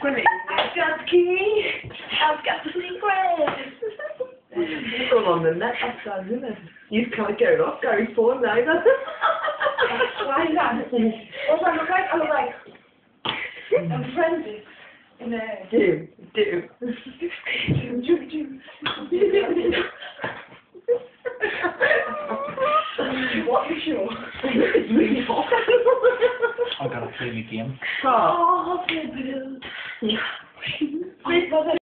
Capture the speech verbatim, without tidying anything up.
Brilliant. I've got the key. I've got the secret. It's all on the net, that's sad, isn't it? You can't get it off going forward either. Why not? Also, I'm like, I'm like, I'm friends in a... Do, do. do, do, do. What are you sure? It's really hot. I gotta play the game. Oh, Oh,